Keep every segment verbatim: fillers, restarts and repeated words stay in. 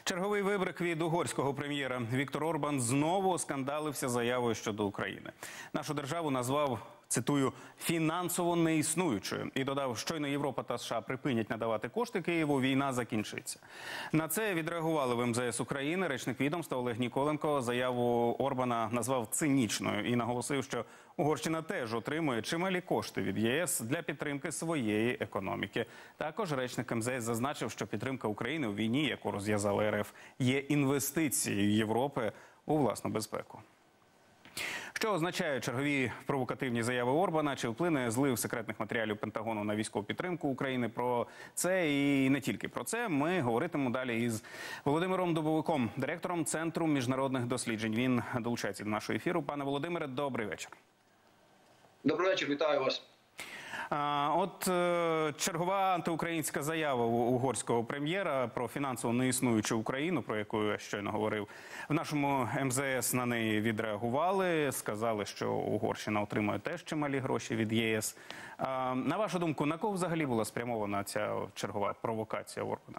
Черговий вибрик від угорського прем'єра. Віктор Орбан знову скандалився заявою щодо України. Нашу державу назвав, цитую, «фінансово неіснуючою» і додав, щойно Європа та США припинять надавати кошти Києву, війна закінчиться. На це відреагували в ем зе ес України. Речник відомства Олег Ніколенко заяву Орбана назвав цинічною і наголосив, що Угорщина теж отримує чималі кошти від є ес для підтримки своєї економіки. Також речник ем зе ес зазначив, що підтримка України у війні, яку розв'язала ер еф, є інвестицією Європи у власну безпеку. Що означають чергові провокативні заяви Орбана? Чи вплине злив секретних матеріалів Пентагону на військову підтримку України? Про це і не тільки про це ми говоритимемо далі із Володимиром Дубовиком, директором Центру міжнародних досліджень. Він долучається до нашого ефіру. Пане Володимире, добрий вечір. Добрий вечір, вітаю вас. А, от е, чергова антиукраїнська заява угорського прем'єра про фінансово неіснуючу Україну, про яку я щойно говорив. В нашому ем зе ес на неї відреагували, сказали, що Угорщина отримує теж чималі гроші від є ес. А, на вашу думку, на кого взагалі була спрямована ця чергова провокація Орбана?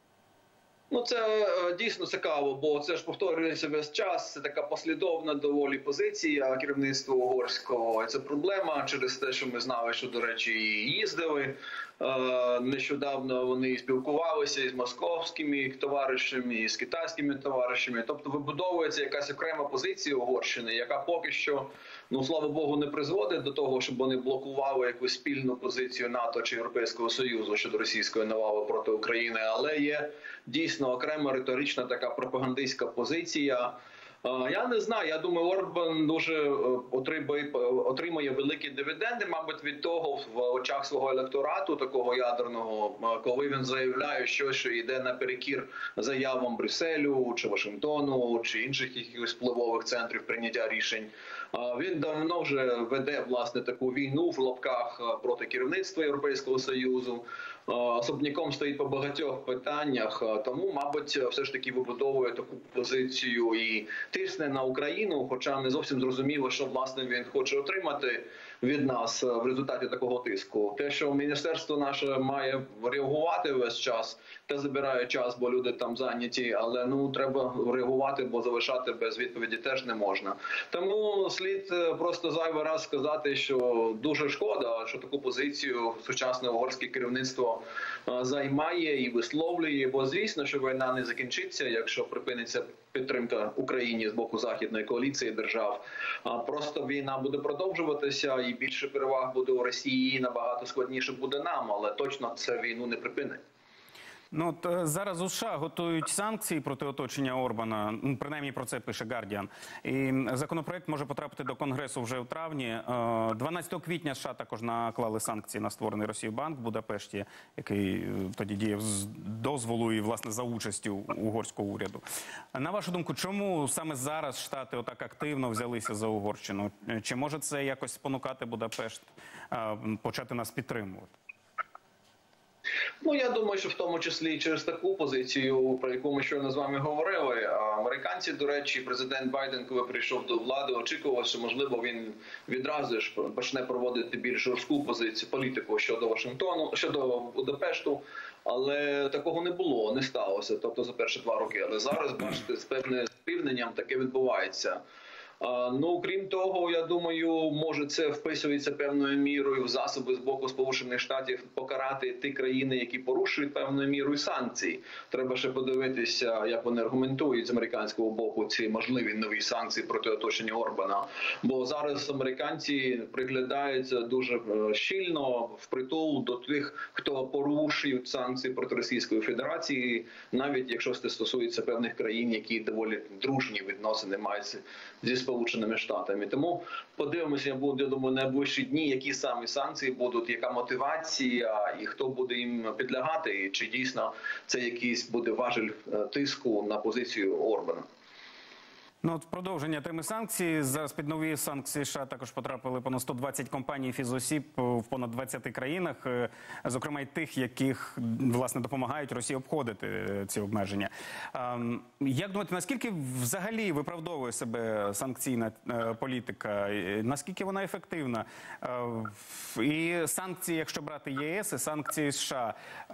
Ну, це дійсно цікаво, бо це ж повторюється весь час. Це така послідовна доволі позиція керівництва угорського. І це проблема через те, що ми знали, що, до речі, їздили. Нещодавно вони спілкувалися із московськими товаришами, і з китайськими товаришами. Тобто вибудовується якась окрема позиція Угорщини, яка поки що, ну, слава Богу, не призводить до того, щоб вони блокували якусь спільну позицію НАТО чи Європейського Союзу щодо російської навали проти України, але є дійсно окрема риторична така пропагандистська позиція. Я не знаю, я думаю, Орбан дуже отримує, отримує великі дивіденди, мабуть, від того в очах свого електорату, такого ядерного, коли він заявляє щось, що йде наперекір заявам Брюсселю, чи Вашингтону, чи інших якихось впливових центрів прийняття рішень. Він давно вже веде, власне, таку війну в лапках проти керівництва Європейського Союзу. Особняком стоїть по багатьох питаннях, тому, мабуть, все ж таки вибудовує таку позицію і тисне на Україну, хоча не зовсім зрозуміло, що, власне, він хоче отримати від нас в результаті такого тиску. Те, що міністерство наше має реагувати весь час, те забирає час, бо люди там зайняті, але, ну, треба реагувати, бо залишати без відповіді теж не можна. Тому слід просто зайвий раз сказати, що дуже шкода, що таку позицію сучасне угорське керівництво займає і висловлює, бо звісно, що війна не закінчиться, якщо припиниться підтримка Україні з боку західної коаліції держав. Просто війна буде продовжуватися і більше переваг буде у Росії, набагато складніше буде нам, але точно це війну не припинить. Ну, от зараз у США готують санкції проти оточення Орбана, принаймні про це пише Guardian. І законопроект може потрапити до Конгресу вже в травні. дванадцятого квітня США також наклали санкції на створений Росією банк в Будапешті, який тоді діяв з дозволу і, власне, за участю угорського уряду. На вашу думку, чому саме зараз Штати отак активно взялися за Угорщину? Чи може це якось спонукати Будапешт почати нас підтримувати? Ну, я думаю, що в тому числі через таку позицію, про яку ми щойно з вами говорили. Американці, до речі, президент Байден, коли прийшов до влади, очікував, що, можливо, він відразу ж почне проводити більш жорстку позицію, політику щодо Вашингтону, щодо Будапешту, але такого не було, не сталося, тобто за перші два роки. Але зараз, бачите, з певним співненням таке відбувається. Ну, крім того, я думаю, може це вписується певною мірою в засоби з боку Сполучених Штатів покарати ті країни, які порушують певною мірою санкції. Треба ще подивитися, як вони аргументують з американського боку ці можливі нові санкції проти оточення Орбана. Бо зараз американці приглядаються дуже щільно впритул до тих, хто порушує санкції проти Російської Федерації, навіть якщо це стосується певних країн, які доволі дружні відносини мають зі Сполученими Штатами. Тому подивимося, я думаю, найближчі дні, які саме санкції будуть, яка мотивація і хто буде їм підлягати, і чи дійсно це якийсь буде важіль тиску на позицію Орбана. Ну, от продовження теми санкцій. Зараз під нові санкції США також потрапили понад сто двадцять компаній фізосіб в понад двадцяти країнах, зокрема й тих, яких, власне, допомагають Росії обходити ці обмеження. Як думаєте, наскільки взагалі виправдовує себе санкційна політика? Наскільки вона ефективна? І санкції, якщо брати ЄС, і санкції США,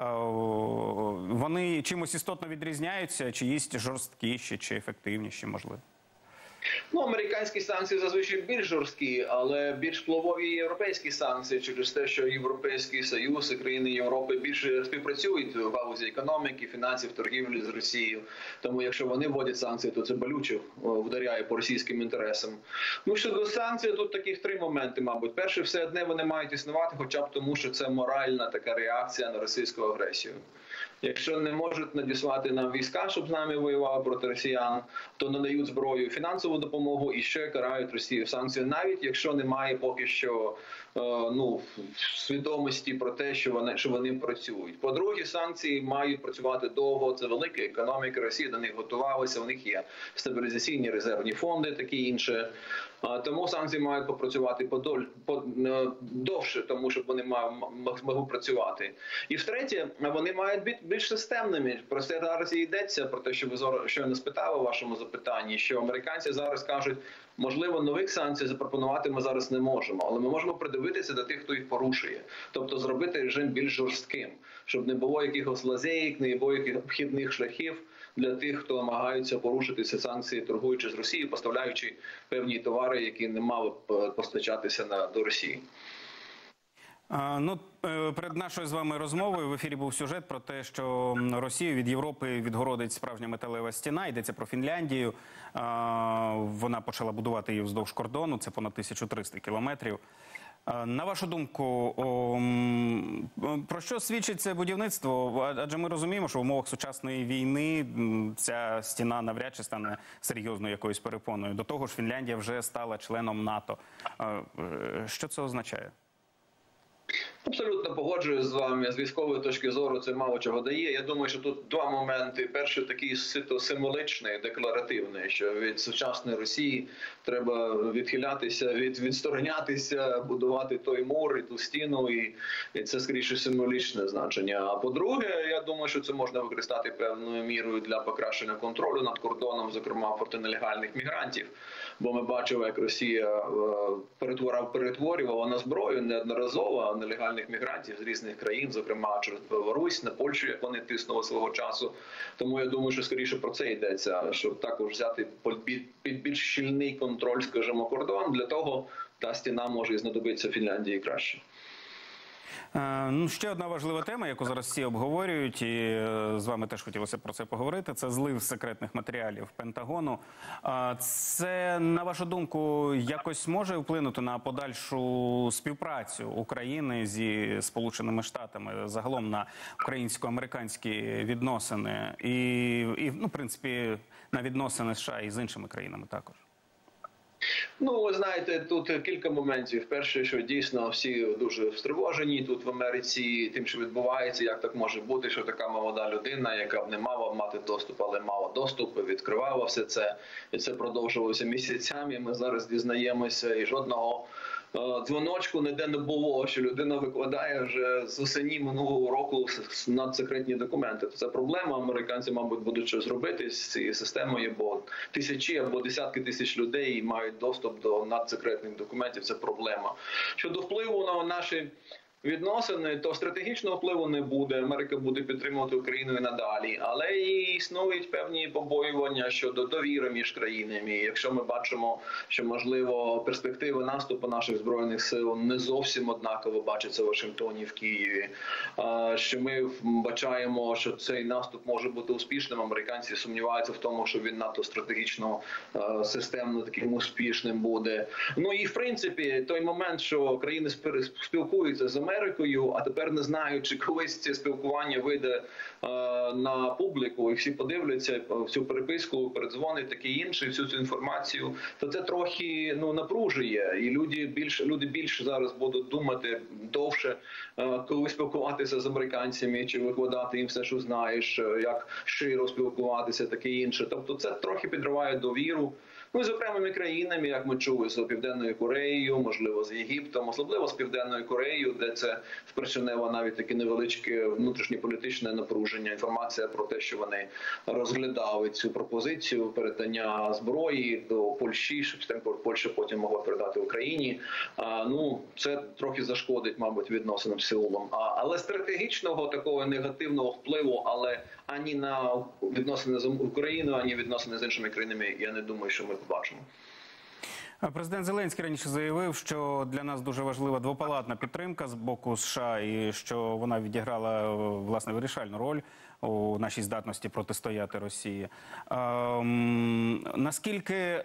вони чимось істотно відрізняються? Чи є жорсткіші, чи ефективніші, можливо? Ну, американські санкції зазвичай більш жорсткі, але більш впливові європейські санкції через те, що Європейський Союз і країни Європи більше співпрацюють в галузі економіки, фінансів, торгівлі з Росією. Тому якщо вони вводять санкції, то це болюче вдаряє по російським інтересам. Ну, щодо санкцій, тут таких три моменти, мабуть. Перше, все одне вони мають існувати, хоча б тому, що це моральна така реакція на російську агресію. Якщо не можуть надіслати нам війська, щоб з нами воювали проти росіян, то надають зброю, фінансову допомогу і ще карають Росію санкції, навіть якщо немає поки що е, ну, свідомості про те, що вони, що вони працюють. По-друге, санкції мають працювати довго, це велика економіка Росії, до них готувалися, у них є стабілізаційні резервні фонди, такі інше. Тому санкції мають попрацювати подоль, под, довше, тому щоб вони могли працювати. І втретє, вони мають бути більш системними. Про це зараз і йдеться, про те, що ви щойно спитали у вашому запитанні, що американці зараз кажуть, можливо, нових санкцій запропонувати ми зараз не можемо, але ми можемо придивитися до тих, хто їх порушує. Тобто зробити режим більш жорстким, щоб не було якихось лазеїк, не було якихось обхідних шляхів для тих, хто намагаються порушити ці санкції, торгуючи з Росією, поставляючи певні товари, які не мали б постачатися на, до Росії. А, ну, перед нашою з вами розмовою в ефірі був сюжет про те, що Росію від Європи відгородить справжня металева стіна. Йдеться про Фінляндію. А, вона почала будувати її вздовж кордону. Це понад тисяча триста кілометрів. На вашу думку, про що свідчить це будівництво? Адже ми розуміємо, що в умовах сучасної війни ця стіна навряд чи стане серйозною якоюсь перепоною. До того ж, Фінляндія вже стала членом НАТО. Що це означає? Абсолютно погоджуюсь з вами. З військової точки зору це мало чого дає. Я думаю, що тут два моменти. Перший такий символичний, декларативний, що від сучасної Росії треба відхилятися, від, відсторонятися, будувати той мур і ту стіну, і, і це скоріше символічне значення. А по-друге, я думаю, що це можна використати певною мірою для покращення контролю над кордоном, зокрема проти нелегальних мігрантів. Бо ми бачили, як Росія перетворювала на зброю неодноразово нелегальних мігрантів з різних країн, зокрема через Білорусь, на Польщу, як вони тиснули свого часу. Тому я думаю, що скоріше про це йдеться, щоб також взяти під більш щільний контроль, скажімо, кордон. Для того та стіна може і знадобитися Фінляндії краще. Ну, ще одна важлива тема, яку зараз всі обговорюють, і з вами теж хотілося про це поговорити, це злив секретних матеріалів Пентагону. Це, на вашу думку, якось може вплинути на подальшу співпрацю України зі Сполученими Штатами, загалом на українсько-американські відносини і, і, ну, в принципі, на відносини США і з іншими країнами також? Ну, ви знаєте, тут кілька моментів. Перше, що дійсно всі дуже стривожені тут в Америці тим, що відбувається, як так може бути, що така молода людина, яка б не мала мати доступ, але мала доступ, відкривала все це. І це продовжувалося місяцями. Ми зараз дізнаємося і жодного дзвоночку ніде не було, що людина викладає вже з осені минулого року надсекретні документи. Це проблема. Американці, мабуть, будуть щось робити з цією системою, бо тисячі або десятки тисяч людей мають доступ до надсекретних документів. Це проблема. Щодо впливу на наші відносини, то стратегічного впливу не буде. Америка буде підтримувати Україну і надалі. Але і існують певні побоювання щодо довіри між країнами. Якщо ми бачимо, що, можливо, перспективи наступу наших Збройних сил не зовсім однаково бачаться в Вашингтоні, в Києві, що ми бачаємо, що цей наступ може бути успішним, американці сумніваються в тому, що він надто стратегічно, системно таким успішним буде. Ну і, в принципі, той момент, що країни спілкуються з Америкою, а тепер не знаю, чи колись це спілкування вийде е, на публіку, і всі подивляться всю переписку, передзвони, таке інше, всю цю інформацію, то це трохи ну напружує, і люди більше люди більше зараз будуть думати довше, е, коли спілкуватися з американцями, чи викладати їм все, що знаєш, як широ спілкуватися, таке інше. Тобто це трохи підриває довіру. Ну і з окремими країнами, як ми чули, з Південною Кореєю, можливо, з Єгиптом, особливо з Південною Кореєю, де це спричинило навіть таке невеличке внутрішньополітичне напруження. Інформація про те, що вони розглядали цю пропозицію передання зброї до Польщі, щоб Польща потім могла передати Україні. А, ну, це трохи зашкодить, мабуть, відносинам з Сеулом. А, але стратегічного такого негативного впливу, але ані на відносини з Україною, ані відносини з іншими країнами, я не думаю, що ми побачимо. Президент Зеленський раніше заявив, що для нас дуже важлива двопалатна підтримка з боку США і що вона відіграла, власне, вирішальну роль у нашій здатності протистояти Росії. Ем, наскільки е,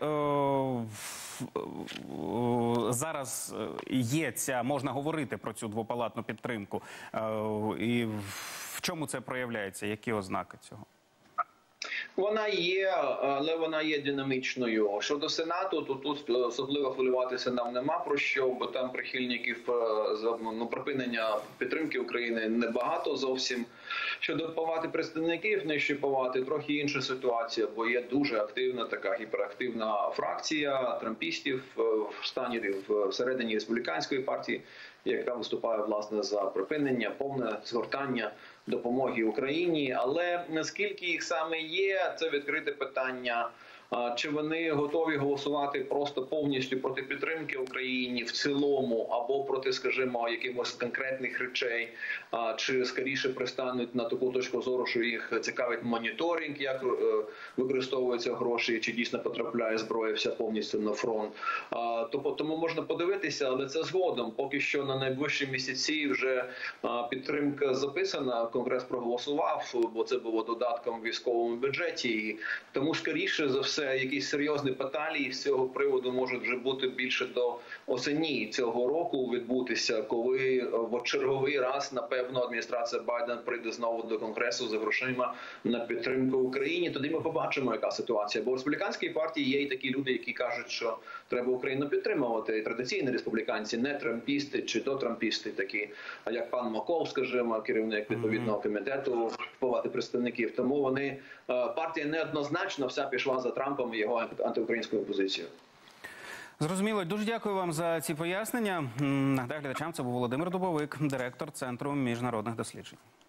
зараз є ця, можна говорити про цю двопалатну підтримку? Е, і в чому це проявляється? Які ознаки цього? Вона є, але вона є динамічною. Щодо Сенату, то тут особливо хвилюватися нам нема про що, бо там прихильників ну, припинення підтримки України небагато зовсім. Щодо палати представників, нижчої палати, трохи інша ситуація, бо є дуже активна, така гіперактивна фракція трампістів в стані всередині республіканської партії, яка виступає, власне, за припинення, повне згортання допомоги Україні. Але наскільки їх саме є, це відкрите питання. Чи вони готові голосувати просто повністю проти підтримки Україні в цілому, або проти, скажімо, якихось конкретних речей, чи скоріше пристануть на таку точку зору, що їх цікавить моніторинг, як використовуються гроші, чи дійсно потрапляє зброя вся повністю на фронт. Тому можна подивитися, але це згодом. Поки що на найближчі місяці вже підтримка записана, Конгрес проголосував, бо це було додатком в військовому бюджеті. І тому, скоріше за все, якісь серйозні баталії з цього приводу можуть вже бути більше до осені цього року відбутися, коли в черговий раз, напевно, адміністрація Байдена прийде знову до Конгресу за грошима на підтримку Україні. Тоді ми побачимо, яка ситуація. Бо в республіканській партії є і такі люди, які кажуть, що треба Україну підтримувати. І традиційні республіканці, не трампісти чи дотрампісти, такі, як пан Маков, скажімо, керівник відповідного комітету Палати представників. Тому вони, партія неоднозначно вся пішла за Трампом і його антиукраїнською позицією. Зрозуміло. Дуже дякую вам за ці пояснення. Нагадаю глядачам, це був Володимир Дубовик, директор Центру міжнародних досліджень.